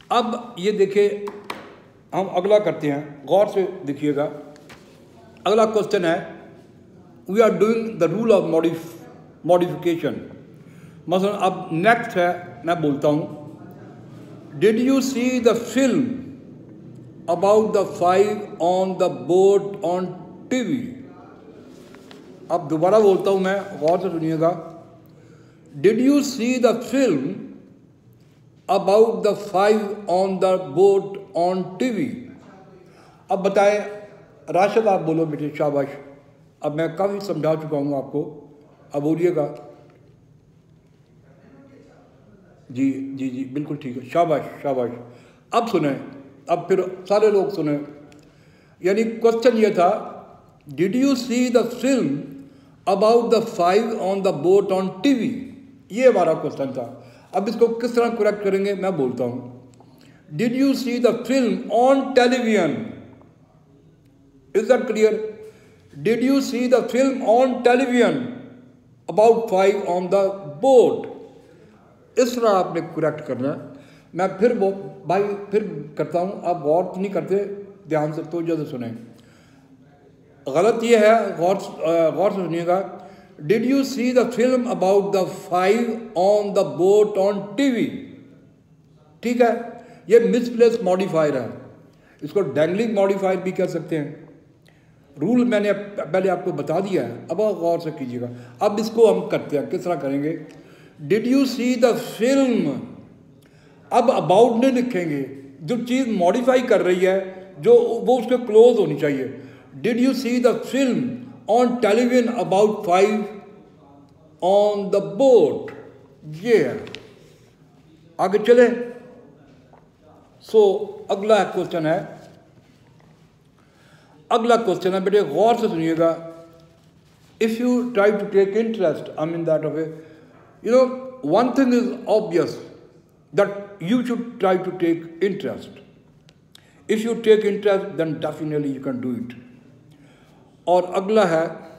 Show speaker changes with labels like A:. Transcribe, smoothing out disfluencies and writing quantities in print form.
A: अब ये देखिए, हम अगला करते हैं, गौर से देखिएगा। अगला क्वेश्चन है, we are doing the rule of modification. मसलन अब नेक्स्ट है, मैं बोलता हूँ, did you see the film about the 5 on the boat on TV. अब दोबारा बोलता हूँ मैं, गौर से सुनिएगा। Did you see the film about the 5 on the boat on TV. अब बताएं, राशिद आप बोलो बेटे, शाबाश। अब मैं काफ़ी समझा चुका हूँ आपको, अब बोलिएगा। जी जी जी, बिल्कुल ठीक है, शाबाश शाबाश। अब सुने, अब फिर सारे लोग सुने। यानी क्वेश्चन ये था, did you see the film about the 5 on the boat on TV. ये हमारा क्वेश्चन था। अब इसको किस तरह करेक्ट करेंगे, मैं बोलता हूं। Did you see the film on television. Is that clear? Did you see the film on television about 5 on the boat. इस तरह आपने करेक्ट करना है। मैं फिर भाई फिर करता हूं, आप गौर नहीं करते, ध्यान से तो जल्द सुने। गलत ये है, गौर से सुनिएगा। Did you see the film about the 5 on the boat on TV. ठीक है, ये मिसप्लेस मॉडिफायर है, इसको डैंगलिंग मॉडिफायर भी कह सकते हैं। रूल मैंने पहले आपको बता दिया है, अब गौर से कीजिएगा। अब इसको हम करते हैं, किस तरह करेंगे। Did you see the film, अब अबाउट नहीं लिखेंगे, जो चीज़ मॉडिफाई कर रही है जो वो उसके क्लोज होनी चाहिए। Did you see the film on television about 5 on the boat. ये है, आगे चले। अगला क्वेश्चन है, बेटे गौर से सुनिएगा। If you try to take interest, I mean that of a, you know, one thing is obvious, that you should try to take interest. If you take interest, then definitely you can do it. और अगला है,